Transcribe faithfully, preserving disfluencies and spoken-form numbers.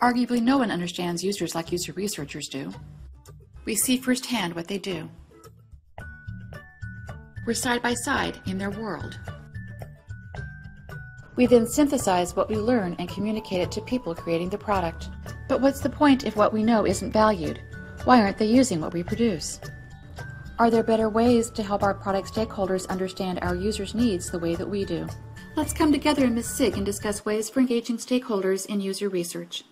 Arguably no one understands users like user researchers do. We see firsthand what they do. We're side by side in their world. We then synthesize what we learn and communicate it to people creating the product. But what's the point if what we know isn't valued? Why aren't they using what we produce? Are there better ways to help our product stakeholders understand our users' needs the way that we do? Let's come together in Miss SIG and discuss ways for engaging stakeholders in user research.